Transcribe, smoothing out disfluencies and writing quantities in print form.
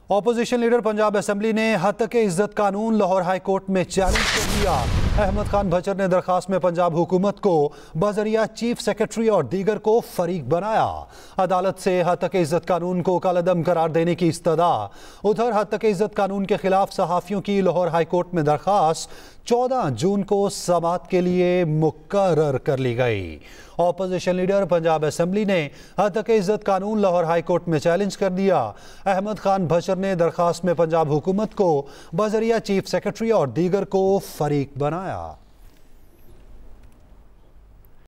Opposition leader Punjab assembly ने हद-ए इज्जत कानून लाहौर हाई कोर्ट में चैलेंज कर दिया। अहमद खान भचर ने दरखास्त में पंजाब हुकूमत को बजरिया चीफ सेक्रेटरी और दीगर को फरीक बनाया। अदालत से हद-ए इज्जत कानून को कलअदम करार देने की इस्तदा। उधर हद-ए इज्जत कानून के खिलाफ सहाफ़ियों की लाहौर हाई कोर्ट में दरखास्त 14 जून को समाअत के लिए मुकर्रर कर ली गई। ऑपोजिशन लीडर पंजाब असेंबली ने हद-ए इज्जत कानून लाहौर हाई कोर्ट में चैलेंज कर दिया। अहमद खान भचर ने दरखास्त में पंजाब हुकूमत को बजरिया चीफ सेक्रेटरी और दीगर को फरीक बनाया।